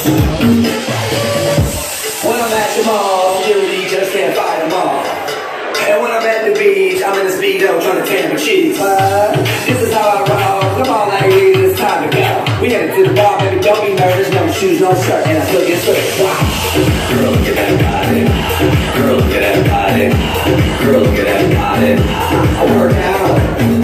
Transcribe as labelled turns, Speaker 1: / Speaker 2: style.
Speaker 1: When I'm at your mall, security just can't fight them all. And when I'm at the beach, I'm in a speedo trying to tan my cheeks. This is how I roll. Come on, ladies, it's time to go. We headed to the bar, baby, don't be nervous. No shoes, no shirt, and I still get straight. Girl, look at that body. Girl, look at that body. Girl, look at that body. I work out.